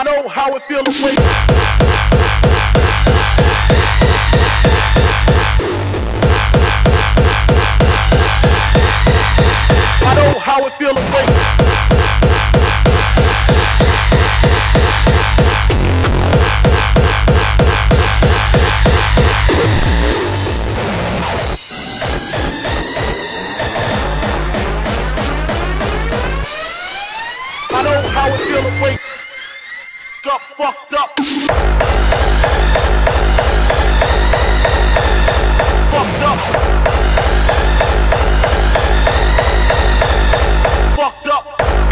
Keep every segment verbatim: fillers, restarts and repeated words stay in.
I know how it feels to wait. I know how it feels to wait. I know how it feels to wait. Got fucked up. Fucked up. Fucked up.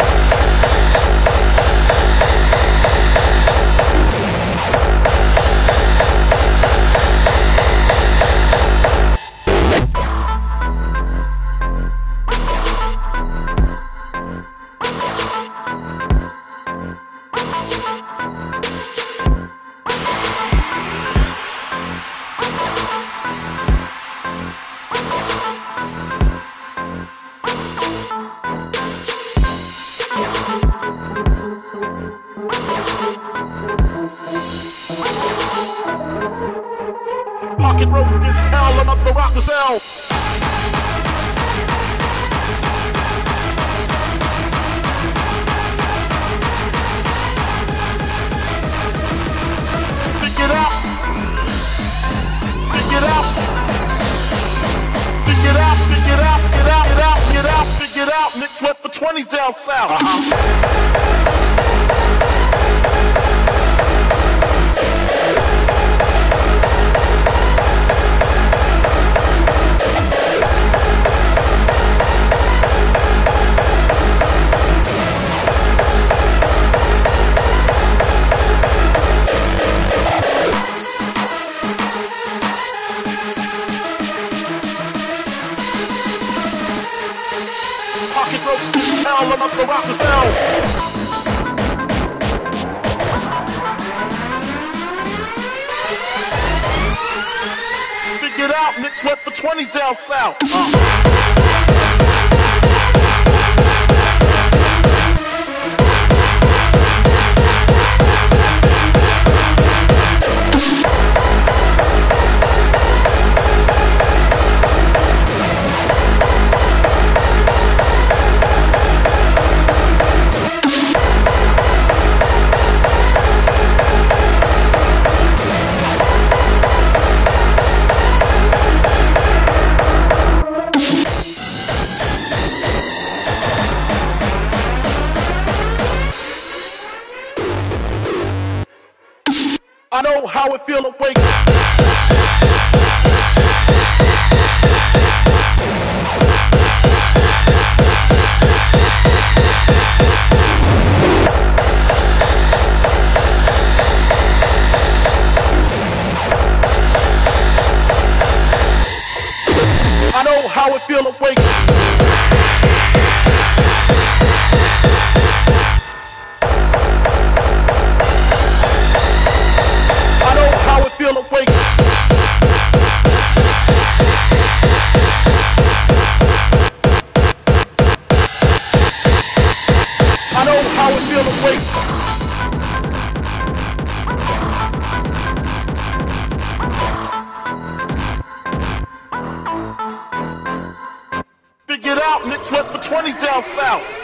Pocket rope this hell, I'm up to rock the cell. Dig it out. Dig it out. Dig it out, dig it out, get out, get out, get out, dig it out. Nick Sweat for twenties down south. Uh-huh. Pocket rope this hell, I'm up to rock the cell. Dig it out, Nick Sweat for twenties down south. Uh. I know how it feels to wake. I know how it feels to wake. Feel awake. I know how it feel awake. Dig it out, Nick Sweat for twenties down south.